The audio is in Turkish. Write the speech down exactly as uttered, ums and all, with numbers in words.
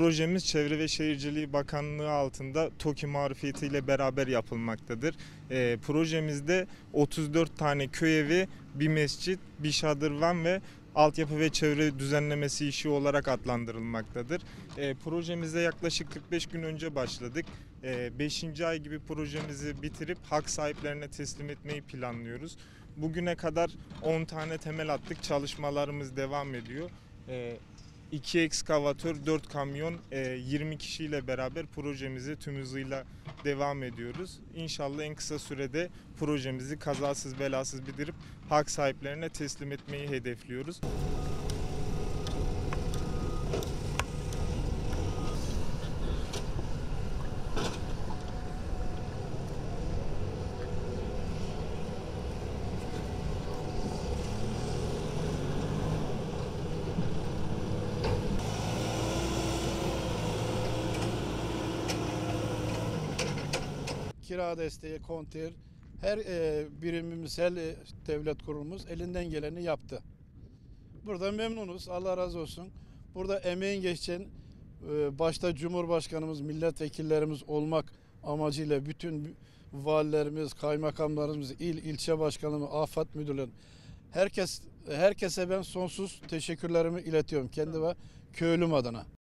projemiz Çevre ve Şehircilik Bakanlığı altında TOKİ marifiyeti ile beraber yapılmaktadır. E, projemizde otuz dört tane köy evi, bir mescit, bir şadırvan ve altyapı ve çevre düzenlemesi işi olarak adlandırılmaktadır. E, projemize yaklaşık kırk beş gün önce başladık. E, beşinci ay gibi projemizi bitirip hak sahiplerine teslim etmeyi planlıyoruz. Bugüne kadar on tane temel attık, çalışmalarımız devam ediyor. E, iki ekskavatör, dört kamyon, yirmi kişiyle beraber projemizi tüm hızıyla devam ediyoruz. İnşallah en kısa sürede projemizi kazasız belasız bitirip hak sahiplerine teslim etmeyi hedefliyoruz. Kira desteği, konteyner, her e, birimimiz, her e, devlet kurumumuz elinden geleni yaptı. Burada memnunuz, Allah razı olsun. Burada emeğin geçen, e, başta Cumhurbaşkanımız, milletvekillerimiz olmak amacıyla bütün valilerimiz, kaymakamlarımız, il, ilçe başkanımız, afet müdürleri, herkes, herkese ben sonsuz teşekkürlerimi iletiyorum kendi ve köylüm adına.